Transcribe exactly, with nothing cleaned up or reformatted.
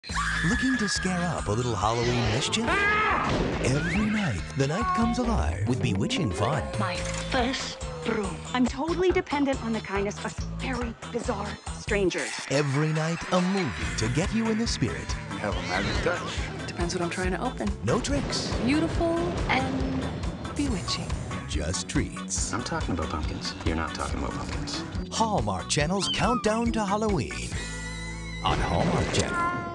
Looking to scare up a little Halloween mischief? Every night, the night comes alive with bewitching fun. My first broom. I'm totally dependent on the kindness of very bizarre strangers. Every night, a movie to get you in the spirit. You have a magic touch. Depends what I'm trying to open. No tricks, Beautiful and bewitching. just treats. I'm talking about pumpkins. You're not talking about pumpkins. Hallmark Channel's Countdown to Halloween on Hallmark Channel.